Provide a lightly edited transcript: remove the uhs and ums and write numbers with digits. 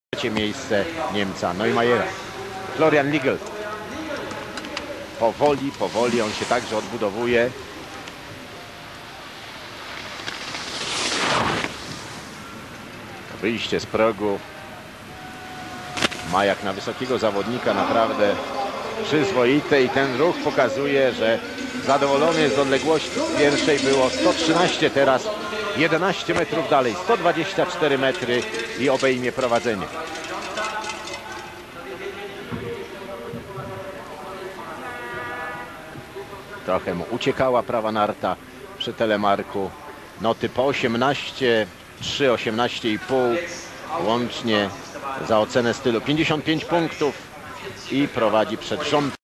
Trzecie miejsce Niemca Neumajera. Florian Liegl. Powoli on się także odbudowuje. Wyjście z progu. Ma jak na wysokiego zawodnika naprawdę przyzwoite i ten ruch pokazuje, że zadowolony z odległości pierwszej. Było 113, teraz 11 metrów dalej, 124 metry i obejmie prowadzenie. Trochę mu uciekała prawa narta przy telemarku. Noty po 18, 3, 18,5 łącznie za ocenę stylu 55 punktów i prowadzi przed rząd.